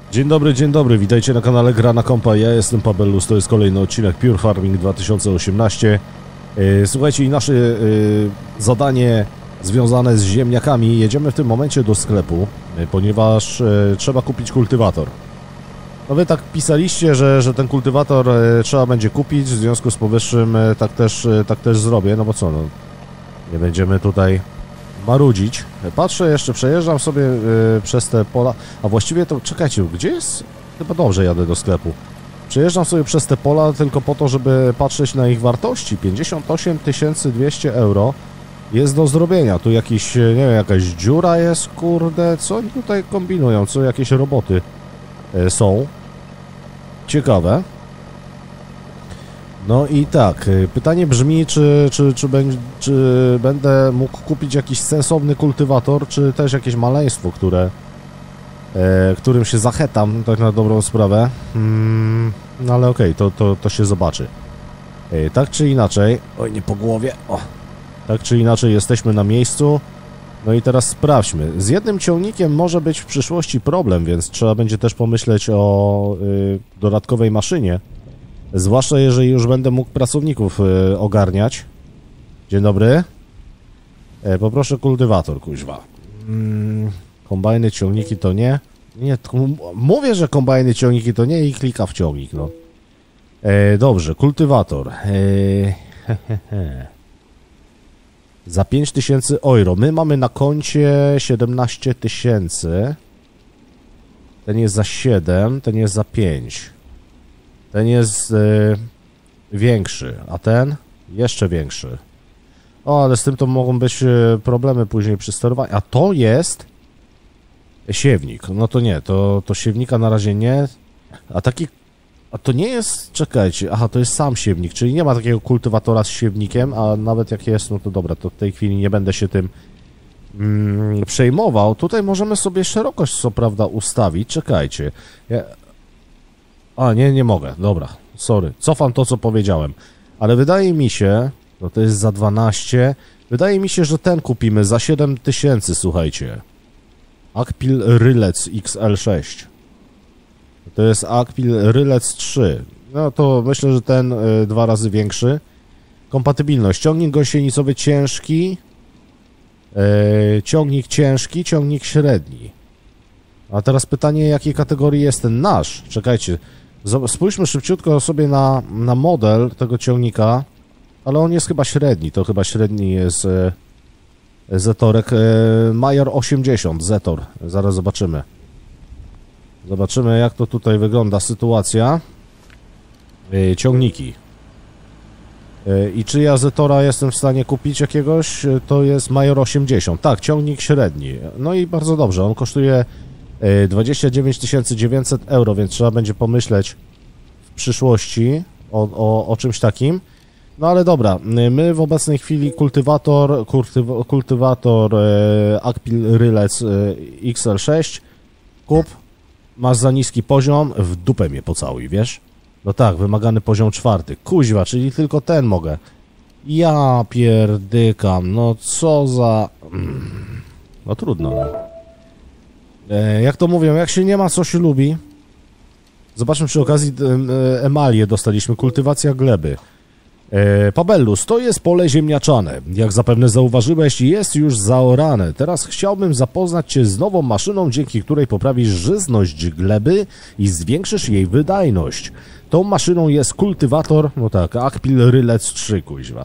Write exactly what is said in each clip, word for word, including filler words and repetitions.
Dzień dobry, dzień dobry, witajcie na kanale Gra na Kompa, ja jestem Pabellus, to jest kolejny odcinek Pure Farming dwa tysiące osiemnaście. Słuchajcie, i nasze y, zadanie związane z ziemniakami, jedziemy w tym momencie do sklepu, y, ponieważ y, trzeba kupić kultywator. No wy tak pisaliście, że, że ten kultywator y, trzeba będzie kupić, w związku z powyższym y, tak, też, y, tak też zrobię, no bo co, no, nie będziemy tutaj marudzić. Patrzę jeszcze, przejeżdżam sobie y, przez te pola, a właściwie to, czekajcie, gdzie jest? Chyba dobrze jadę do sklepu. Przejeżdżam sobie przez te pola tylko po to, żeby patrzeć na ich wartości. pięćdziesiąt osiem tysięcy dwieście euro jest do zrobienia. Tu jakiś, nie wiem, jakaś dziura jest, kurde, co oni tutaj kombinują, co jakieś roboty y, są. Ciekawe. No i tak, pytanie brzmi, czy, czy, czy, będzie, czy będę mógł kupić jakiś sensowny kultywator, czy też jakieś maleństwo, które, e, którym się zachetam, tak na dobrą sprawę. Hmm, no ale okej, okay, to, to, to się zobaczy. E, tak czy inaczej, oj nie po głowie, o, tak czy inaczej jesteśmy na miejscu. No i teraz sprawdźmy. Z jednym ciągnikiem może być w przyszłości problem, więc trzeba będzie też pomyśleć o y, dodatkowej maszynie. Zwłaszcza jeżeli już będę mógł pracowników y, ogarniać. Dzień dobry. E, poproszę kultywator, kuźwa. Mm, kombajny, ciągniki to nie. Nie, to, mówię, że kombajny, ciągniki to nie i klika w ciągnik, no. E, dobrze, kultywator. E, he, he, he. Za pięć tysięcy euro. My mamy na koncie siedemnaście tysięcy. Ten jest za siedem, ten jest za pięć. Ten jest y, większy, a ten jeszcze większy. O, ale z tym to mogą być y, problemy później przy sterowaniu. A to jest siewnik. No to nie, to, to siewnika na razie nie. A taki... A to nie jest... Czekajcie, aha, to jest sam siewnik, czyli nie ma takiego kultywatora z siewnikiem, a nawet jak jest, no to dobra, to w tej chwili nie będę się tym mm, przejmował. Tutaj możemy sobie szerokość, co prawda, ustawić. Czekajcie. Ja... A, nie, nie mogę. Dobra, sorry. Cofam to, co powiedziałem. Ale wydaje mi się, no to jest za dwanaście, wydaje mi się, że ten kupimy za siedem tysięcy, słuchajcie. Akpil Rylec X L sześć. To jest Akpil Rylec trzy. No to myślę, że ten y, dwa razy większy. Kompatybilność. Ciągnik gąsienicowy ciężki. Y, ciągnik ciężki, ciągnik średni. A teraz pytanie, jakiej kategorii jest ten nasz? Czekajcie. Spójrzmy szybciutko sobie na, na model tego ciągnika, ale on jest chyba średni, to chyba średni jest e, Zetorek, e, Major osiemdziesiąt, Zetor, zaraz zobaczymy. Zobaczymy, jak to tutaj wygląda sytuacja. E, ciągniki. E, I czy ja Zetora jestem w stanie kupić jakiegoś? E, to jest Major osiemdziesiąt, tak, ciągnik średni. No i bardzo dobrze, on kosztuje dwadzieścia dziewięć tysięcy dziewięćset euro, więc trzeba będzie pomyśleć w przyszłości o, o, o czymś takim. No ale dobra, my w obecnej chwili kultywator, kultyw, kultywator e, Akpil Rylec e, X L sześć kup, masz za niski poziom, w dupę mnie pocałuj, wiesz? No tak, wymagany poziom czwarty, kuźwa, czyli tylko ten mogę. Ja pierdykam, no co za... No trudno, no. Jak to mówią, jak się nie ma, co się lubi. Zobaczmy przy okazji emalię dostaliśmy, kultywacja gleby. e, Pabellus, to jest pole ziemniaczane. Jak zapewne zauważyłeś, jest już zaorane. Teraz chciałbym zapoznać cię z nową maszyną, dzięki której poprawisz żyzność gleby i zwiększysz jej wydajność. Tą maszyną jest kultywator, no tak, Akpil Rylec trzy, kuźwa.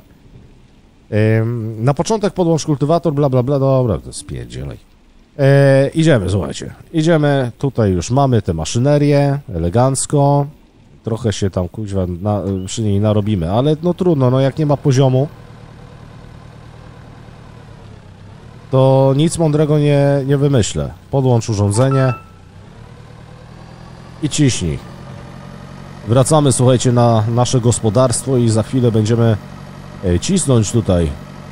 e, Na początek podłącz kultywator, bla bla bla, dobra, to spierdzielaj. E, idziemy, słuchajcie, idziemy, tutaj już mamy tę maszynerię, elegancko, trochę się tam, kuźwa, na, przy niej narobimy, ale no trudno, no jak nie ma poziomu, to nic mądrego nie, nie wymyślę. Podłącz urządzenie i ciśnij. Wracamy, słuchajcie, na nasze gospodarstwo i za chwilę będziemy e, cisnąć tutaj.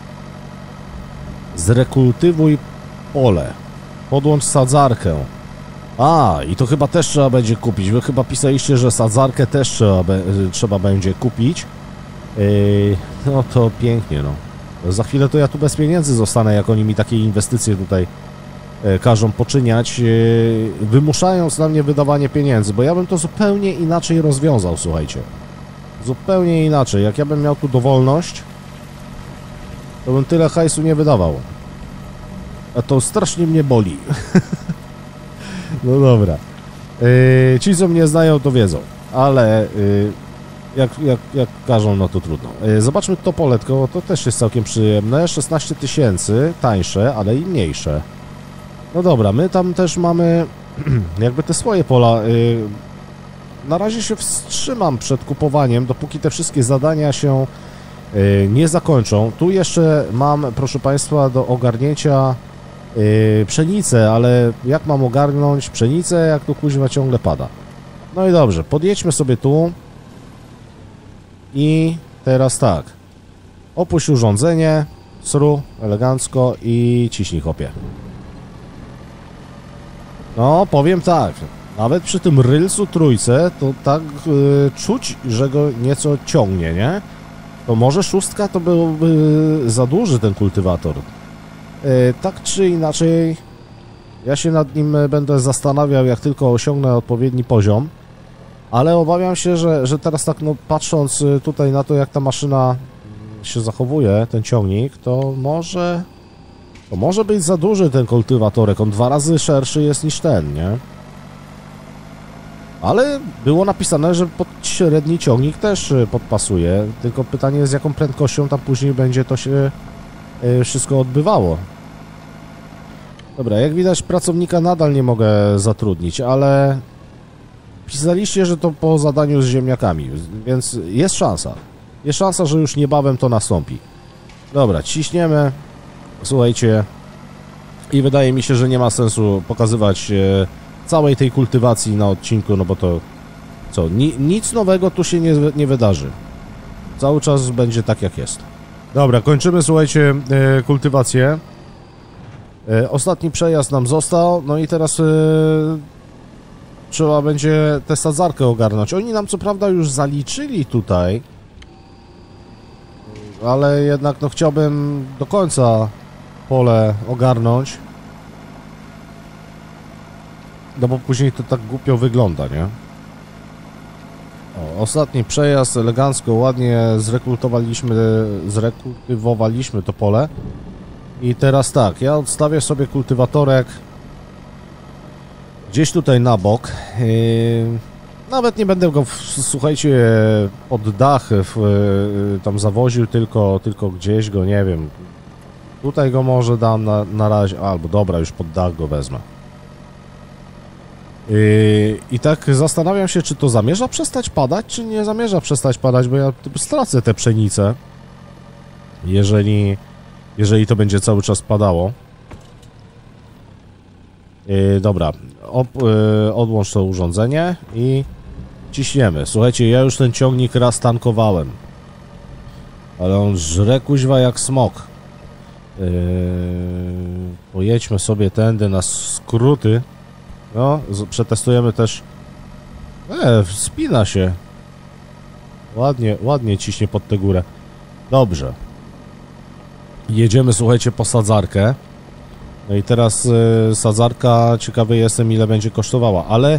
Zrekultywuj pole. Podłącz sadzarkę. A, i to chyba też trzeba będzie kupić. Wy chyba pisaliście, że sadzarkę też trzeba, be, trzeba będzie kupić. Yy, no to pięknie, no. Za chwilę to ja tu bez pieniędzy zostanę, jak oni mi takie inwestycje tutaj e, każą poczyniać, e, wymuszając na mnie wydawanie pieniędzy, bo ja bym to zupełnie inaczej rozwiązał, słuchajcie. Zupełnie inaczej. Jak ja bym miał tu dowolność, to bym tyle hajsu nie wydawał. A to strasznie mnie boli. No dobra. Yy, ci, co mnie znają, to wiedzą. Ale yy, jak, jak, jak każą, no to trudno. Yy, zobaczmy to poletko, bo to też jest całkiem przyjemne. szesnaście tysięcy, tańsze, ale i mniejsze. No dobra, my tam też mamy jakby te swoje pola. Yy, na razie się wstrzymam przed kupowaniem, dopóki te wszystkie zadania się yy, nie zakończą. Tu jeszcze mam, proszę Państwa, do ogarnięcia Yy, pszenicę, ale jak mam ogarnąć pszenicę, jak tu kuźwa ciągle pada? No i dobrze, podjedźmy sobie tu i teraz tak, opuść urządzenie, sru, elegancko i ciśnij, chłopie. No, powiem tak, nawet przy tym rylsu trójce to tak yy, czuć, że go nieco ciągnie, nie? To może szóstka to byłby za duży ten kultywator. Tak czy inaczej, ja się nad nim będę zastanawiał, jak tylko osiągnę odpowiedni poziom, ale obawiam się, że, że teraz tak, no patrząc tutaj na to, jak ta maszyna się zachowuje, ten ciągnik, to może, to może być za duży ten kultywatorek, on dwa razy szerszy jest niż ten, nie? Ale było napisane, że pod średni ciągnik też podpasuje, tylko pytanie, z jaką prędkością tam później będzie to się wszystko odbywało. Dobra, jak widać, pracownika nadal nie mogę zatrudnić, ale pisaliście, że to po zadaniu z ziemniakami, więc jest szansa. Jest szansa, że już niebawem to nastąpi. Dobra, ciśniemy. Słuchajcie, i wydaje mi się, że nie ma sensu pokazywać e, całej tej kultywacji na odcinku, no bo to co, ni nic nowego tu się nie, nie wydarzy. Cały czas będzie tak, jak jest. Dobra, kończymy, słuchajcie, e, kultywację. E, ostatni przejazd nam został, no i teraz e, trzeba będzie tę sadzarkę ogarnąć. Oni nam co prawda już zaliczyli tutaj, ale jednak no chciałbym do końca pole ogarnąć, no bo później to tak głupio wygląda, nie? O, ostatni przejazd, elegancko, ładnie zrekultowaliśmy, zrekultywowaliśmy to pole. I teraz tak, ja odstawię sobie kultywatorek gdzieś tutaj na bok. Yy, nawet nie będę go, w, słuchajcie, pod dach w, yy, tam zawoził, tylko, tylko gdzieś go, nie wiem. Tutaj go może dam na, na razie, albo dobra, już pod dach go wezmę. Yy, I tak zastanawiam się, czy to zamierza przestać padać, czy nie zamierza przestać padać, bo ja stracę tę pszenicę, jeżeli, jeżeli to będzie cały czas padało. Yy, dobra, Op, yy, odłącz to urządzenie i ciśniemy. Słuchajcie, ja już ten ciągnik raz tankowałem, ale on żre kuźwa jak smok. Yy, pojedźmy sobie tędy na skróty. No, przetestujemy też. E, spina się. Ładnie, ładnie ciśnie pod tę górę. Dobrze. Jedziemy, słuchajcie, po sadzarkę. No i teraz y, sadzarka, ciekawy jestem, ile będzie kosztowała, ale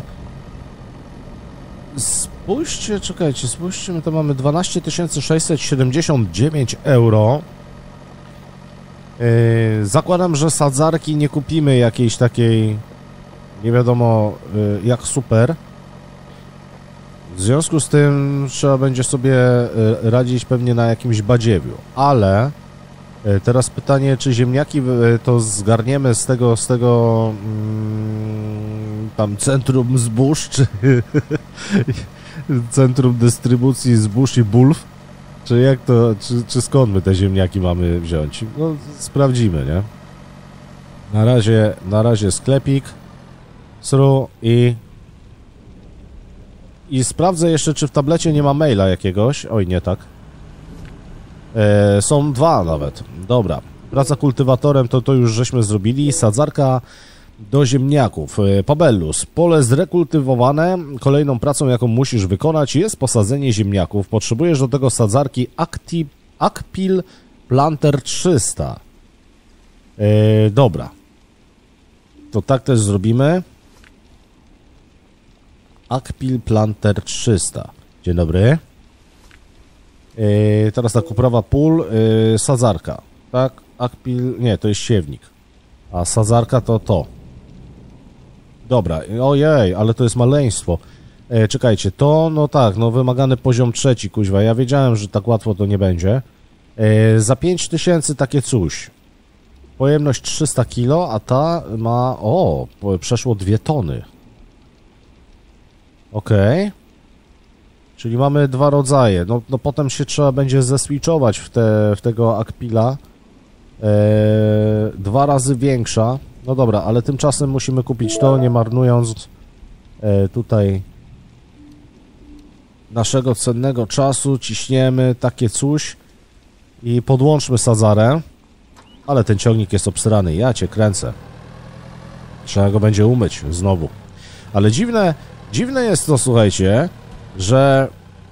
spójrzcie, czekajcie, spójrzcie, my to mamy dwanaście tysięcy sześćset siedemdziesiąt dziewięć euro. Yy, zakładam, że sadzarki nie kupimy jakiejś takiej, nie wiadomo yy, jak super. W związku z tym trzeba będzie sobie yy, radzić pewnie na jakimś badziewiu, ale yy, teraz pytanie, czy ziemniaki yy, to zgarniemy z tego, z tego yy, tam centrum zbóż, czy centrum dystrybucji zbóż i bulw, czy jak to, czy, czy skąd my te ziemniaki mamy wziąć? No, sprawdzimy, nie? Na razie, na razie sklepik, sru i i sprawdzę jeszcze, czy w tablecie nie ma maila jakiegoś. Oj, nie tak. E, są dwa nawet. Dobra. Praca kultywatorem to, to już żeśmy zrobili. Sadzarka do ziemniaków. Pabellus. Pole zrekultywowane. Kolejną pracą, jaką musisz wykonać, jest posadzenie ziemniaków. Potrzebujesz do tego sadzarki Acti, Acpil Planter trzysta. E, dobra. To tak też zrobimy. Akpil Planter trzysta. Dzień dobry. Yy, teraz tak, uprawa pól, yy, sadzarka. Tak, Akpil, nie, to jest siewnik. A sadzarka to to. Dobra, ojej, ale to jest maleństwo. Yy, czekajcie, to, no tak, no wymagany poziom trzeci, kuźwa. Ja wiedziałem, że tak łatwo to nie będzie. Yy, za pięć tysięcy takie coś. Pojemność trzysta kilo, a ta ma, o, przeszło dwie tony. Okej. Okay. Czyli mamy dwa rodzaje. No, no potem się trzeba będzie zeswitchować w, te, w tego Akpila. Eee, dwa razy większa. No dobra, ale tymczasem musimy kupić to, nie marnując e, tutaj naszego cennego czasu. Ciśniemy takie coś i podłączmy sadzarę. Ale ten ciągnik jest obsrany, ja cię kręcę. Trzeba go będzie umyć znowu. Ale dziwne, dziwne jest to, słuchajcie, że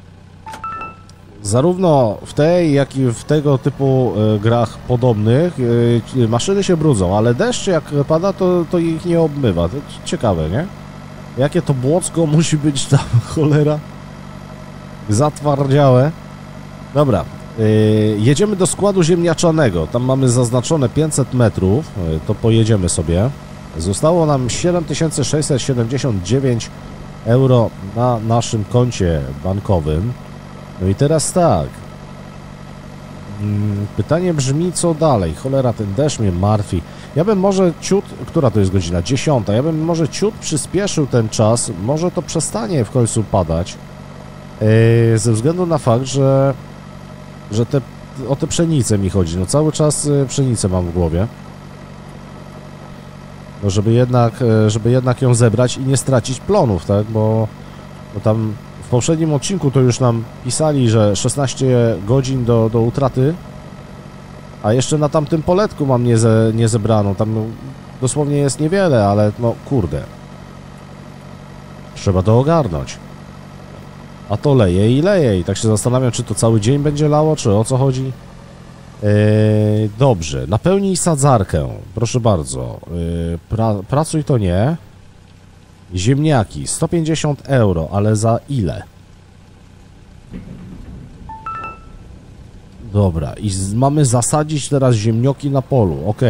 zarówno w tej, jak i w tego typu y, grach podobnych y, maszyny się brudzą, ale deszcz jak pada, to, to ich nie obmywa. To ciekawe, nie? Jakie to błocko musi być tam, cholera, zatwardziałe. Dobra, y, jedziemy do składu ziemniaczanego. Tam mamy zaznaczone pięćset metrów, y, to pojedziemy sobie. Zostało nam siedem tysięcy sześćset siedemdziesiąt dziewięć euro na naszym koncie bankowym. No i teraz tak. Pytanie brzmi, co dalej? Cholera, ten deszcz mnie martwi. Ja bym może ciut... Która to jest godzina? Dziesiąta. Ja bym może ciut przyspieszył ten czas. Może to przestanie w końcu padać. Yy, ze względu na fakt, że... Że te... O te pszenice mi chodzi. No cały czas pszenicę mam w głowie. No żeby jednak, żeby jednak ją zebrać i nie stracić plonów, tak, bo, bo tam w poprzednim odcinku to już nam pisali, że szesnaście godzin do, do utraty, a jeszcze na tamtym poletku mam nie, ze, nie zebrano, tam dosłownie jest niewiele, ale no kurde, trzeba to ogarnąć, a to leje i leje i tak się zastanawiam, czy to cały dzień będzie lało, czy o co chodzi. Yy, dobrze, napełnij sadzarkę, proszę bardzo. Yy, pra, pracuj to nie. Ziemniaki, sto pięćdziesiąt euro, ale za ile? Dobra, i z, mamy zasadzić teraz ziemnioki na polu, ok.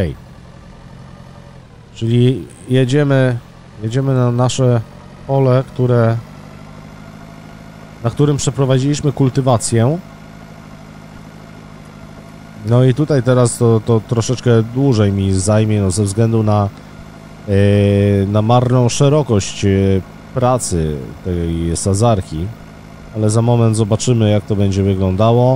Czyli jedziemy, jedziemy na nasze pole, które, na którym przeprowadziliśmy kultywację. No i tutaj teraz to, to troszeczkę dłużej mi zajmie, no, ze względu na, yy, na marną szerokość yy, pracy tej sadzarki, ale za moment zobaczymy, jak to będzie wyglądało.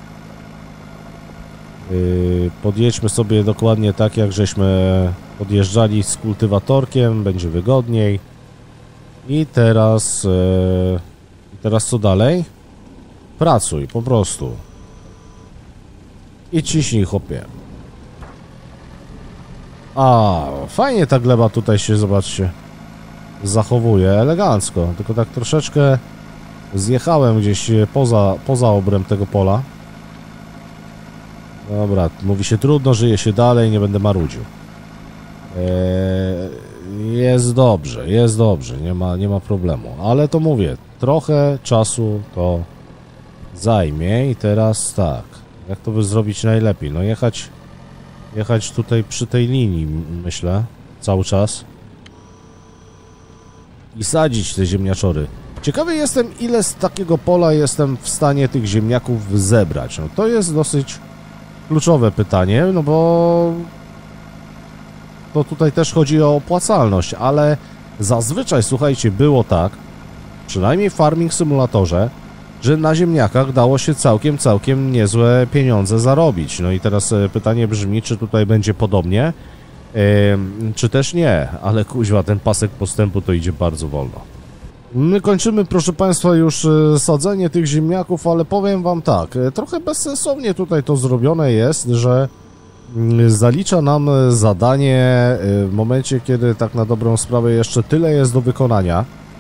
Yy, podjedźmy sobie dokładnie tak, jak żeśmy podjeżdżali z kultywatorkiem, będzie wygodniej. I teraz, yy, teraz co dalej? Pracuj, po prostu. I ciśnij, chłopie. A, fajnie ta gleba tutaj się, zobaczcie, zachowuje, elegancko. Tylko tak troszeczkę zjechałem gdzieś poza, poza obręb tego pola. Dobra, mówi się trudno, żyje się dalej, nie będę marudził. Eee, jest dobrze, jest dobrze, nie ma, nie ma problemu. Ale to mówię, trochę czasu to zajmie i teraz tak. Jak to by zrobić najlepiej? No jechać, jechać tutaj przy tej linii, myślę, cały czas. I sadzić te ziemniaczory. Ciekawy jestem, ile z takiego pola jestem w stanie tych ziemniaków zebrać. No to jest dosyć kluczowe pytanie, no bo to tutaj też chodzi o opłacalność, ale zazwyczaj, słuchajcie, było tak, przynajmniej w Farming Simulatorze, że na ziemniakach dało się całkiem, całkiem niezłe pieniądze zarobić. No i teraz pytanie brzmi, czy tutaj będzie podobnie, yy, czy też nie, ale kuźwa, ten pasek postępu to idzie bardzo wolno. My kończymy, proszę Państwa, już sadzenie tych ziemniaków, ale powiem Wam tak, trochę bezsensownie tutaj to zrobione jest, że zalicza nam zadanie w momencie, kiedy tak na dobrą sprawę jeszcze tyle jest do wykonania.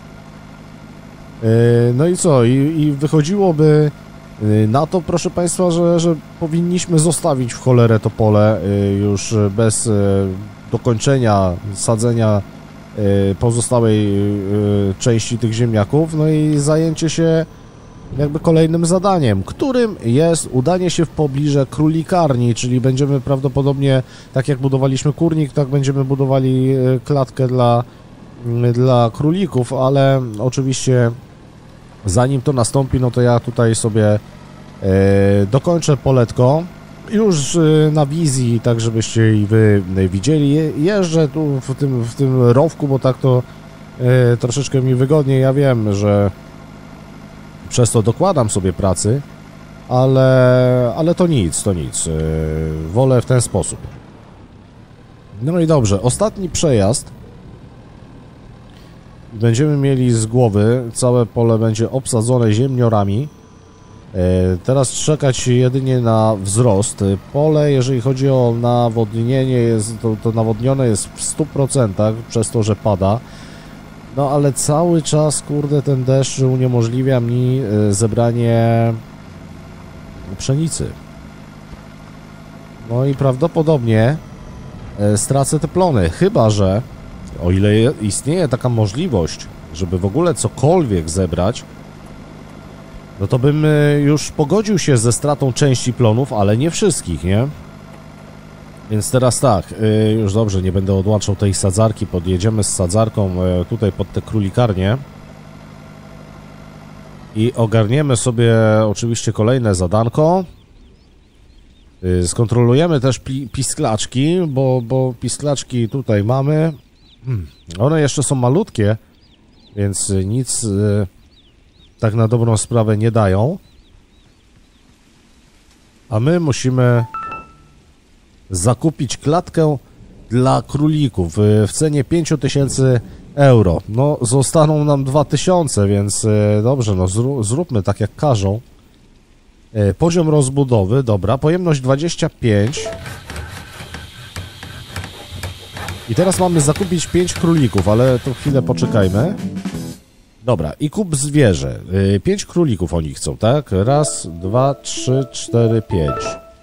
No i co? I, i wychodziłoby na to, proszę Państwa, że, że powinniśmy zostawić w cholerę to pole już bez dokończenia sadzenia y, pozostałej y, części tych ziemniaków, no i zajęcie się jakby kolejnym zadaniem, którym jest udanie się w pobliże królikarni, czyli będziemy prawdopodobnie, tak jak budowaliśmy kurnik, tak będziemy budowali y, klatkę dla, y, dla królików, ale oczywiście zanim to nastąpi, no to ja tutaj sobie y, dokończę poletko. Już na wizji, tak żebyście i wy widzieli, jeżdżę tu w tym, w tym rowku, bo tak to e, troszeczkę mi wygodniej. Ja wiem, że przez to dokładam sobie pracy, ale, ale to nic, to nic. E, wolę w ten sposób. No i dobrze, ostatni przejazd. Będziemy mieli z głowy, całe pole będzie obsadzone ziemniorami. Teraz czekać jedynie na wzrost. Pole, jeżeli chodzi o nawodnienie, jest, to, to nawodnione jest w stu procentach przez to, że pada. No ale cały czas, kurde, ten deszcz uniemożliwia mi zebranie pszenicy. No i prawdopodobnie stracę te plony, chyba że, o ile istnieje taka możliwość, żeby w ogóle cokolwiek zebrać, no to bym już pogodził się ze stratą części plonów, ale nie wszystkich, nie? Więc teraz tak, już dobrze, nie będę odłączał tej sadzarki, podjedziemy z sadzarką tutaj pod te królikarnie i ogarniemy sobie oczywiście kolejne zadanko. Skontrolujemy też pi pisklaczki, bo, bo pisklaczki tutaj mamy. One jeszcze są malutkie, więc nic tak na dobrą sprawę nie dają. A my musimy zakupić klatkę dla królików w cenie pięć tysięcy euro. No, zostaną nam dwa tysiące, więc dobrze, no zróbmy tak jak każą. Poziom rozbudowy, dobra, pojemność dwadzieścia pięć. I teraz mamy zakupić pięć królików, ale to chwilę poczekajmy. Dobra, i kup zwierzę. pięć królików oni chcą, tak? Raz, dwa, trzy, cztery, pięć.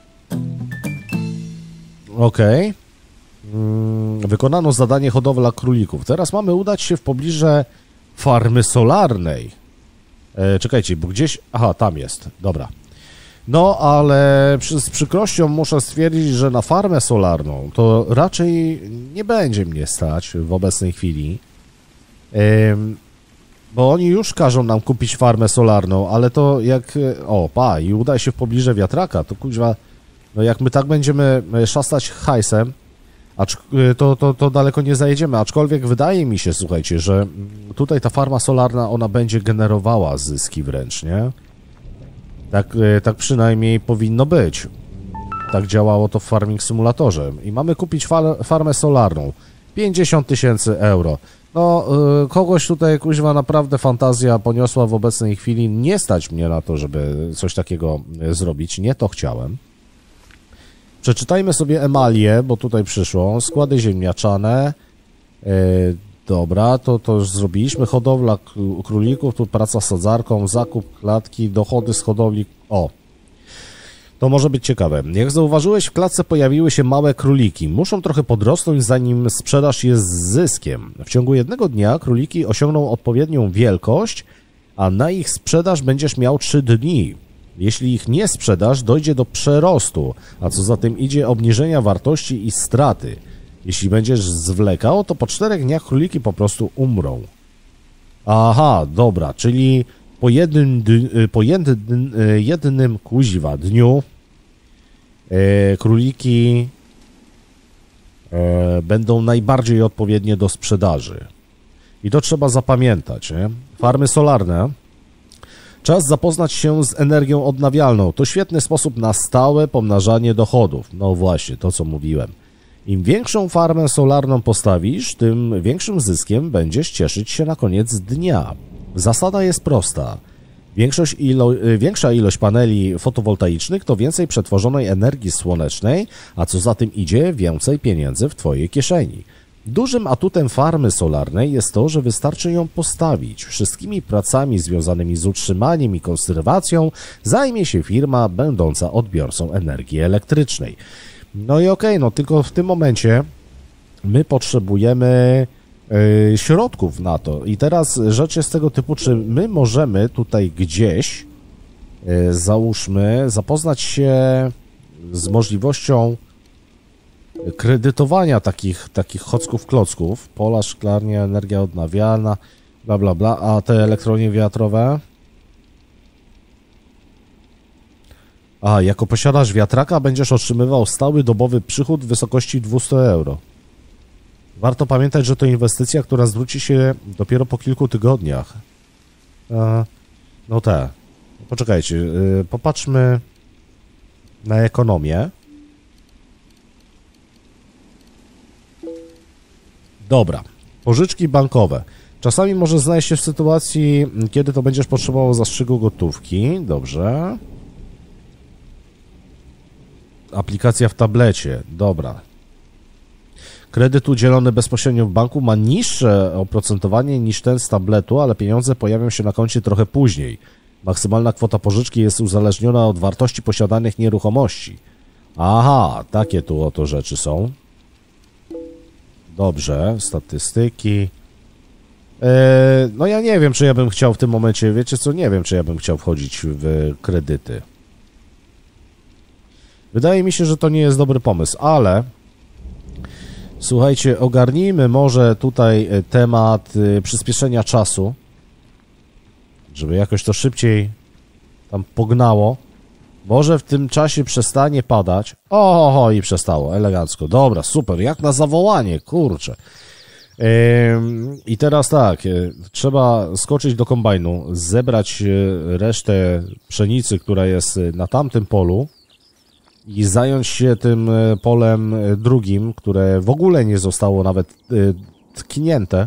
Okej. Okay. Wykonano zadanie hodowla królików. Teraz mamy udać się w pobliże farmy solarnej. E, czekajcie, bo gdzieś... Aha, tam jest. Dobra. No, ale przy, z przykrością muszę stwierdzić, że na farmę solarną to raczej nie będzie mnie stać w obecnej chwili. Ym, bo oni już każą nam kupić farmę solarną, ale to jak... O, pa, i udaj się w pobliże wiatraka, to kuźwa... No jak my tak będziemy szastać hajsem, acz, to, to, to daleko nie zajedziemy, aczkolwiek wydaje mi się, słuchajcie, że tutaj ta farma solarna, ona będzie generowała zyski wręcz, nie? Tak, tak przynajmniej powinno być. Tak działało to w Farming Simulatorze. I mamy kupić far farmę solarną. pięćdziesiąt tysięcy euro. No, yy, kogoś tutaj, kuźwa, naprawdę fantazja poniosła w obecnej chwili. Nie stać mnie na to, żeby coś takiego zrobić. Nie to chciałem. Przeczytajmy sobie emalię, bo tutaj przyszło. Składy ziemniaczane. Yy, dobra, to, to już zrobiliśmy. Hodowla królików, tu praca z sadzarką, zakup klatki, dochody z hodowli. O, to może być ciekawe. Jak zauważyłeś, w klatce pojawiły się małe króliki. Muszą trochę podrosnąć, zanim sprzedaż je z zyskiem. W ciągu jednego dnia króliki osiągną odpowiednią wielkość, a na ich sprzedaż będziesz miał trzy dni. Jeśli ich nie sprzedasz, dojdzie do przerostu, a co za tym idzie obniżenia wartości i straty. Jeśli będziesz zwlekał, to po czterech dniach króliki po prostu umrą. Aha, dobra, czyli po jednym, po jednym, jednym kuźwa dniu e, króliki e, będą najbardziej odpowiednie do sprzedaży. I to trzeba zapamiętać, nie? Farmy solarne. Czas zapoznać się z energią odnawialną. To świetny sposób na stałe pomnażanie dochodów. No właśnie, to co mówiłem. Im większą farmę solarną postawisz, tym większym zyskiem będziesz cieszyć się na koniec dnia. Zasada jest prosta. Większość ilo większa ilość paneli fotowoltaicznych to więcej przetworzonej energii słonecznej, a co za tym idzie, więcej pieniędzy w Twojej kieszeni. Dużym atutem farmy solarnej jest to, że wystarczy ją postawić. Wszystkimi pracami związanymi z utrzymaniem i konserwacją zajmie się firma będąca odbiorcą energii elektrycznej. No i okej, okay, no tylko w tym momencie my potrzebujemy yy, środków na to. I teraz rzecz jest tego typu, czy my możemy tutaj gdzieś, yy, załóżmy, zapoznać się z możliwością kredytowania takich, takich chocków klocków. Pola, szklarnia, energia odnawialna, bla bla bla, a te elektrownie wiatrowe? A, jako posiadacz wiatraka będziesz otrzymywał stały dobowy przychód w wysokości dwieście euro. Warto pamiętać, że to inwestycja, która zwróci się dopiero po kilku tygodniach. E, no tak. Poczekajcie, yy, popatrzmy na ekonomię. Dobra. Pożyczki bankowe. Czasami może znaleźć się w sytuacji, kiedy to będziesz potrzebował zastrzyku gotówki. Dobrze. Aplikacja w tablecie. Dobra. Kredyt udzielony bezpośrednio w banku ma niższe oprocentowanie niż ten z tabletu, ale pieniądze pojawią się na koncie trochę później. Maksymalna kwota pożyczki jest uzależniona od wartości posiadanych nieruchomości. Aha, takie tu oto rzeczy są. Dobrze, statystyki. Eee, no ja nie wiem, czy ja bym chciał w tym momencie, wiecie co, nie wiem, czy ja bym chciał wchodzić w kredyty. Wydaje mi się, że to nie jest dobry pomysł, ale słuchajcie, ogarnijmy może tutaj temat przyspieszenia czasu, żeby jakoś to szybciej tam pognało. Może w tym czasie przestanie padać. Oho, i przestało, elegancko. Dobra, super, jak na zawołanie, kurczę. Yy, I teraz tak, yy, trzeba skoczyć do kombajnu, zebrać yy, resztę pszenicy, która jest na tamtym polu i zająć się tym yy, polem yy, drugim, które w ogóle nie zostało nawet yy, tknięte.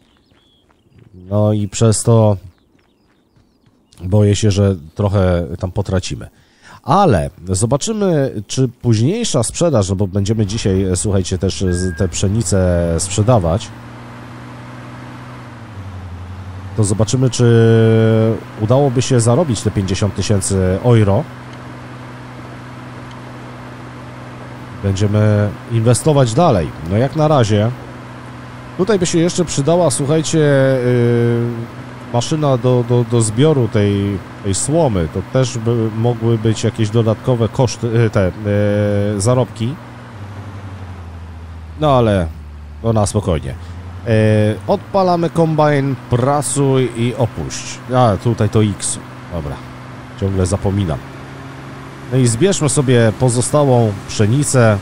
No i przez to boję się, że trochę tam potracimy. Ale zobaczymy, czy późniejsza sprzedaż, no bo będziemy dzisiaj, słuchajcie, też te pszenice sprzedawać, to zobaczymy, czy udałoby się zarobić te pięćdziesiąt tysięcy euro. Będziemy inwestować dalej. No jak na razie. Tutaj by się jeszcze przydała, słuchajcie, yy, maszyna do, do, do zbioru tej, tej słomy. To też by mogły być jakieś dodatkowe koszty, te yy, zarobki. No ale to na spokojnie. Yy, odpalamy kombajn, prasuj i opuść. A, tutaj to X. Dobra, ciągle zapominam. No i zbierzmy sobie pozostałą pszenicę.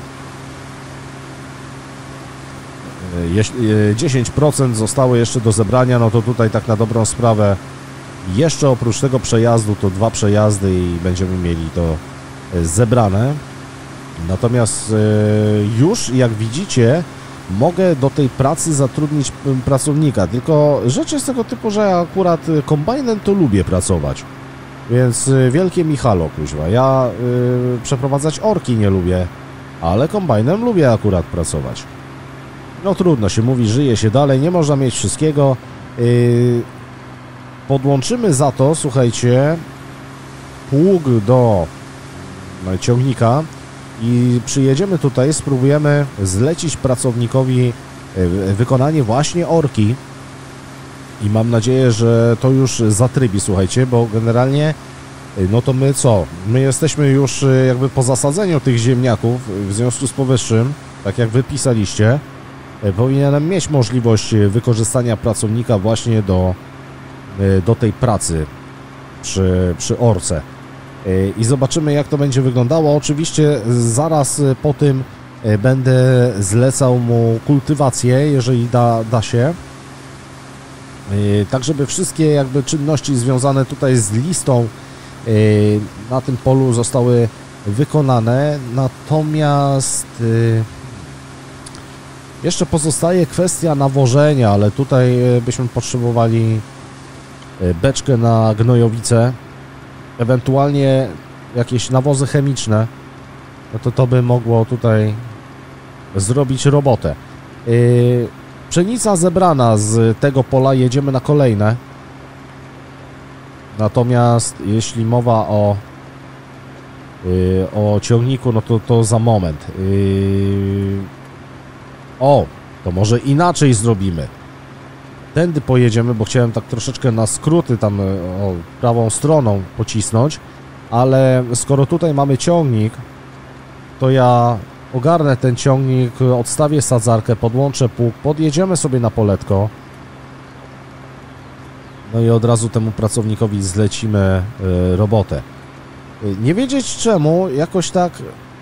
Jeśli dziesięć procent zostało jeszcze do zebrania, no to tutaj tak na dobrą sprawę jeszcze oprócz tego przejazdu to dwa przejazdy i będziemy mieli to zebrane. Natomiast już jak widzicie mogę do tej pracy zatrudnić pracownika, tylko rzecz jest tego typu, że ja akurat kombajnem to lubię pracować. Więc wielkie mi halo, kuźwa. Ja yy, przeprowadzać orki nie lubię, ale kombajnem lubię akurat pracować. No trudno się mówi, żyje się dalej, nie można mieć wszystkiego. Yy, podłączymy za to, słuchajcie, pług do no, ciągnika i przyjedziemy tutaj, spróbujemy zlecić pracownikowi yy, wykonanie właśnie orki. I mam nadzieję, że to już zatrybi, słuchajcie, bo generalnie, no to my co? My jesteśmy już jakby po zasadzeniu tych ziemniaków, w związku z powyższym, tak jak wy pisaliście, powinienem mieć możliwość wykorzystania pracownika właśnie do, do tej pracy przy, przy orce. I zobaczymy, jak to będzie wyglądało. Oczywiście zaraz po tym będę zlecał mu kultywację, jeżeli da, da się. Tak, żeby wszystkie jakby czynności związane tutaj z listą na tym polu zostały wykonane. Natomiast jeszcze pozostaje kwestia nawożenia, ale tutaj byśmy potrzebowali beczkę na gnojowice, ewentualnie jakieś nawozy chemiczne, no to to by mogło tutaj zrobić robotę. Pszenica zebrana z tego pola, jedziemy na kolejne. Natomiast jeśli mowa o yy, o ciągniku, no to, to za moment. Yy... O, To może inaczej zrobimy. Tędy pojedziemy, bo chciałem tak troszeczkę na skróty tam o, prawą stroną pocisnąć, ale skoro tutaj mamy ciągnik, to ja ogarnę ten ciągnik, odstawię sadzarkę, podłączę pług, podjedziemy sobie na poletko. No i od razu temu pracownikowi zlecimy y, robotę. Y, nie wiedzieć czemu, jakoś tak...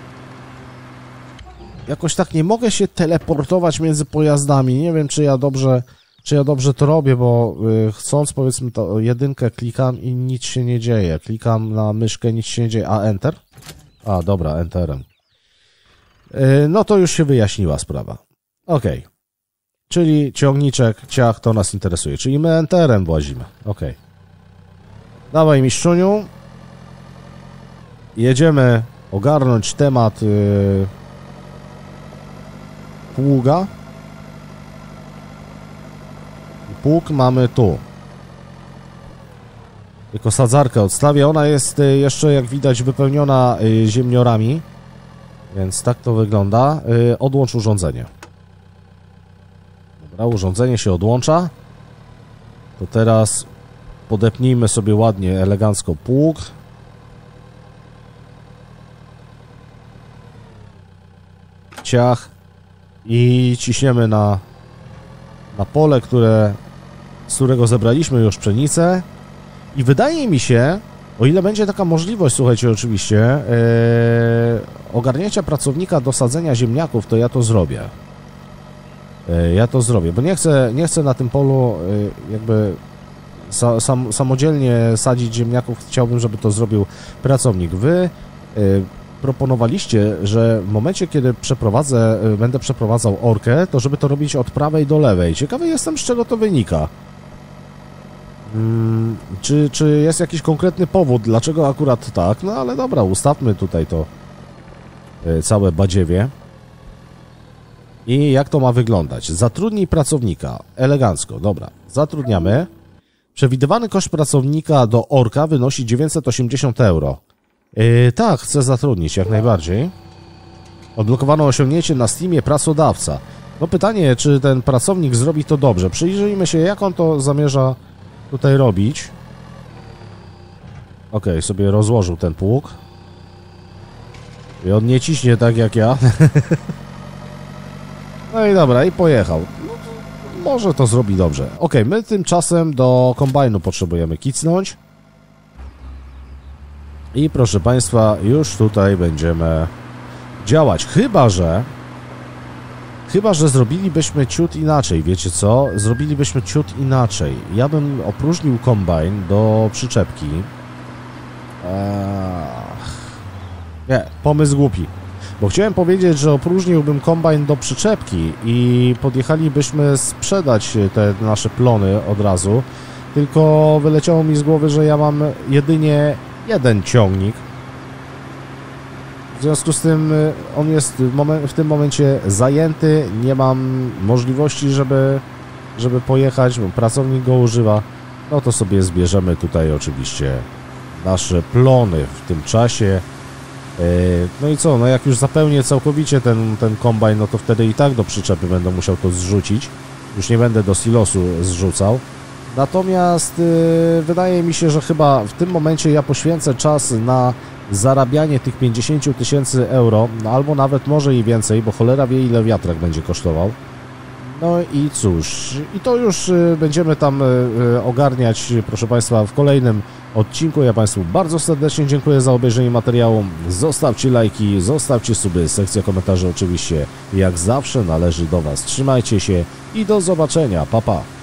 Jakoś tak nie mogę się teleportować między pojazdami. Nie wiem, czy ja dobrze, czy ja dobrze to robię, bo y, chcąc, powiedzmy, to jedynkę klikam i nic się nie dzieje. Klikam na myszkę, nic się nie dzieje. A, Enter? A, dobra, Enterem. Y, no to już się wyjaśniła sprawa. Ok. Czyli ciągniczek, ciach, to nas interesuje. Czyli my Enterem włazimy. Ok. Dawaj, mistrzuniu. Jedziemy ogarnąć temat... Y, pługa. Pług mamy tu. Tylko sadzarkę odstawię. Ona jest jeszcze, jak widać, wypełniona ziemniorami. Więc tak to wygląda. Odłącz urządzenie. Dobra, urządzenie się odłącza. To teraz podepnijmy sobie ładnie, elegancko pług. Ciach. I ciśniemy na, na pole, które, z którego zebraliśmy już pszenicę. I wydaje mi się, o ile będzie taka możliwość, słuchajcie, oczywiście, yy, ogarnięcia pracownika do sadzenia ziemniaków, to ja to zrobię. Yy, ja to zrobię, bo nie chcę, nie chcę na tym polu yy, jakby sa, sam, samodzielnie sadzić ziemniaków. Chciałbym, żeby to zrobił pracownik. Wy... Yy, proponowaliście, że w momencie, kiedy przeprowadzę, będę przeprowadzał orkę, to żeby to robić od prawej do lewej. Ciekawy jestem, z czego to wynika. Hmm, czy, czy jest jakiś konkretny powód, dlaczego akurat tak? No ale dobra, ustawmy tutaj to całe badziewie. I jak to ma wyglądać? Zatrudnij pracownika. Elegancko, dobra. Zatrudniamy. Przewidywany koszt pracownika do orka wynosi dziewięćset osiemdziesiąt euro. Yy, tak, chcę zatrudnić, jak najbardziej. Odblokowano osiągnięcie na Steamie pracodawca. No pytanie, czy ten pracownik zrobi to dobrze. Przyjrzyjmy się, jak on to zamierza tutaj robić. Ok, sobie rozłożył ten pług. I on nie ciśnie tak jak ja. No i dobra, i pojechał. No to może to zrobi dobrze. Ok, my tymczasem do kombajnu potrzebujemy kicnąć. I proszę Państwa, już tutaj będziemy działać. Chyba, że... Chyba, że zrobilibyśmy ciut inaczej, wiecie co? Zrobilibyśmy ciut inaczej. Ja bym opróżnił kombajn do przyczepki. Eee... Nie, pomysł głupi. Bo chciałem powiedzieć, że opróżniłbym kombajn do przyczepki i podjechalibyśmy sprzedać te nasze plony od razu. Tylko wyleciało mi z głowy, że ja mam jedynie jeden ciągnik. W związku z tym on jest w, momen- w tym momencie zajęty. Nie mam możliwości, żeby, żeby pojechać, bo pracownik go używa. No to sobie zbierzemy tutaj oczywiście nasze plony w tym czasie. No i co, no jak już zapełnię całkowicie ten, ten kombajn, no to wtedy i tak do przyczepy będę musiał to zrzucić. Już nie będę do silosu zrzucał. Natomiast yy, wydaje mi się, że chyba w tym momencie ja poświęcę czas na zarabianie tych pięćdziesiąt tysięcy euro, no albo nawet może i więcej, bo cholera wie, ile wiatrak będzie kosztował. No i cóż, i to już y, będziemy tam y, y, ogarniać, proszę Państwa, w kolejnym odcinku. Ja Państwu bardzo serdecznie dziękuję za obejrzenie materiału. Zostawcie lajki, zostawcie suby, sekcja komentarzy oczywiście jak zawsze należy do Was. Trzymajcie się i do zobaczenia, pa pa!